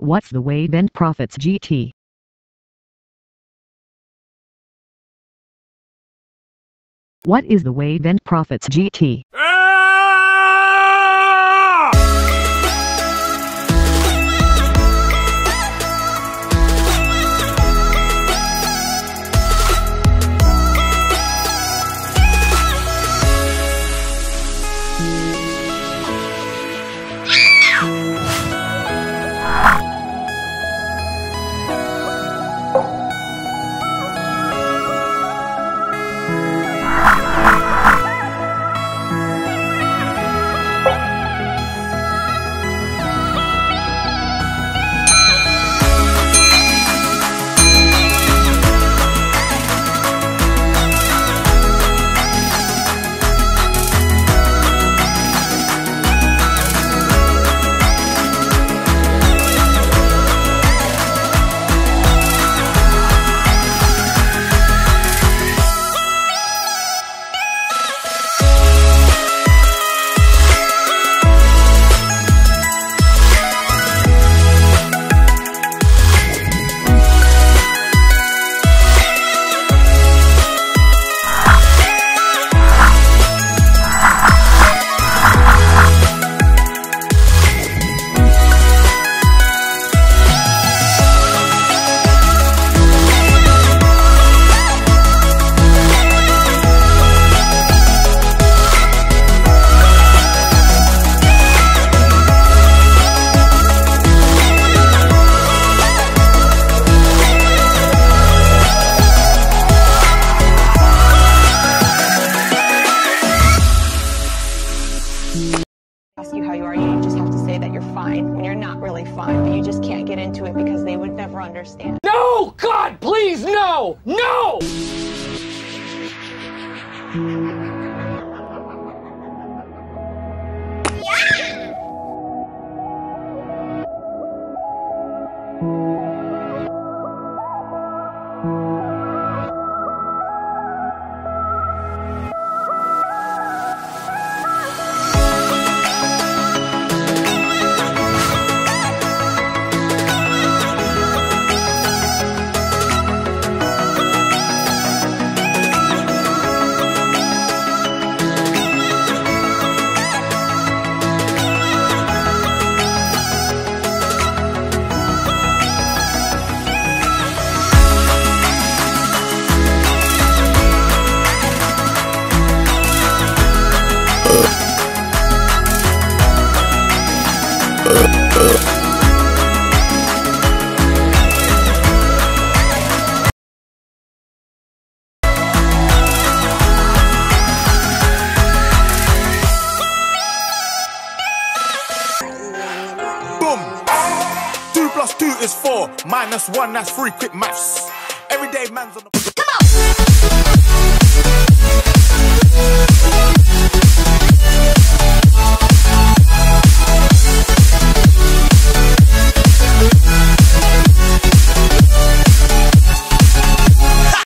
What's the weight and profits GT? What is the weight and profits GT? Ask you how you are, you just have to say that you're fine when you're not really fine, but you just can't get into it because they would never understand. No! God, please, no! No! Boom! 2 + 2 is 4, -1, that's 3, quick maths. Everyday man's on the...